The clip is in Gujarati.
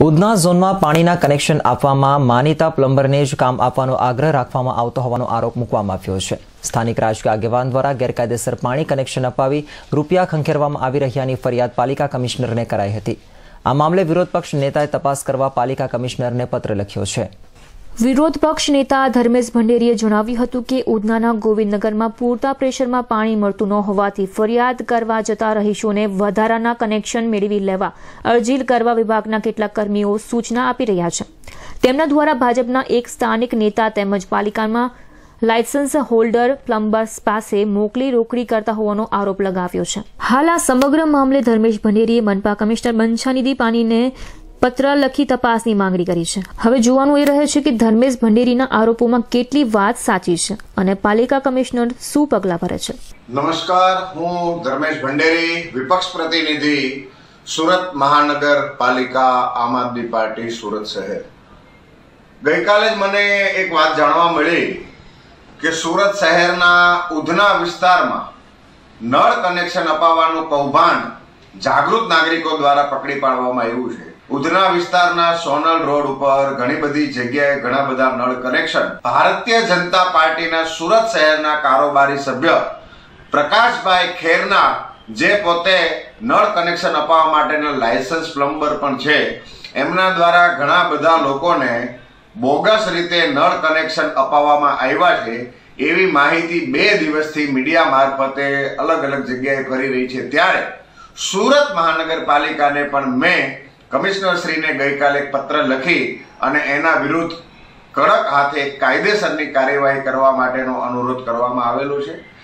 ઉધના ઝોનમાં પાણીના કનેક્શન આપવામાં માનીતા પ્લમ્બરને જ કામ આપવાનો આગ્રહ રાખવામાં આવતો હોવાનો આરોપ મૂકવામાં આવ્યો છે। સ્થાનિક રાજકીય આગેવાન દ્વારા ગેરકાયદેસર પાણી કનેક્શન અપાવી રૂપિયા ખંખેરવામાં આવી રહ્યાની ફરિયાદ પાલિકા કમિશનરને કરાઈ હતી। આ મામલે વિરોધ પક્ષ નેતાએ તપાસ કરવા પાલિકા કમિશનરને પત્ર લખ્યો છે। વિરોધ પક્ષ નેતા ધર્મેશ ભંડેરીએ જણાવ્યું હતું કે ઉધનાના ગોવિંદનગરમાં પૂરતા પ્રેશરમાં પાણી મળતું ન હોવાથી ફરિયાદ કરવા જતા રહીશોને વધારાના કનેક્શન મેળવી લેવા અરજી કરવા વિભાગના કેટલાક કર્મીઓ સૂચના આપી રહ્યા છે। તેમના દ્વારા ભાજપના એક સ્થાનિક નેતા તેમજ પાલિકામાં લાયસન્સ હોલ્ડર પ્લમ્બર્સ પાસે મોકલી રોકડી કરતા હોવાનો આરોપ લગાવ્યો છે। હાલ આ સમગ્ર મામલે ધર્મેશ ભંડેરીએ મનપા કમિશનર બંછાનિધિ પાનીને પત્ર લખી તપાસની માંગણી કરી છે। હવે જોવાનું એ રહે છે કે ધર્મેશ ભંડેરીના આરોપોમાં કેટલી વાત સાચી છે અને પાલિકા કમિશનર શું પગલાં ભરે છે। નમસ્કાર, હું ધર્મેશ ભંડેરી, વિપક્ષ પ્રતિનિધિ, સુરત મહાનગર પાલિકા, આમ આદમી પાર્ટી, સુરત શહેર। ગઈકાલે જ મને એક વાત જાણવા મળી કે સુરત શહેરના ઉધના વિસ્તારમાં નળ કનેક્શન અપાવવાનું કૌભાંડ જાગૃત નાગરિકો દ્વારા પકડી પાડવામાં આવ્યું છે। ઉધના વિસ્તારના સોનલ રોડ ઉપર ઘણી બધી જગ્યાએ ઘણા બધા નળ કનેક્શન ભારતીય જનતા પાર્ટીના સુરત શહેરના કારોબારી સભ્ય પ્રકાશભાઈ ખેરના, જે પોતે નળ કનેક્શન અપાવવા માટેના લાયસન્સ પ્લમ્બર પણ છે, એમના દ્વારા ઘણા બધા લોકોને બોગસ રીતે નળ કનેક્શન અપાવવામાં આવ્યા છે એવી માહિતી 2 દિવસથી મીડિયા મારફતે અલગ અલગ જગ્યાએ કરી રહી છે। ત્યારે સુરત મહાનગરપાલિકાને પણ મેં કમિશનર શ્રીને ગઈકાલે પત્ર લખી અને એના વિરુદ્ધ કડક હાથે કાયદેસરની કાર્યવાહી કરવા માટેનો અનુરોધ કરવામાં આવેલો છે।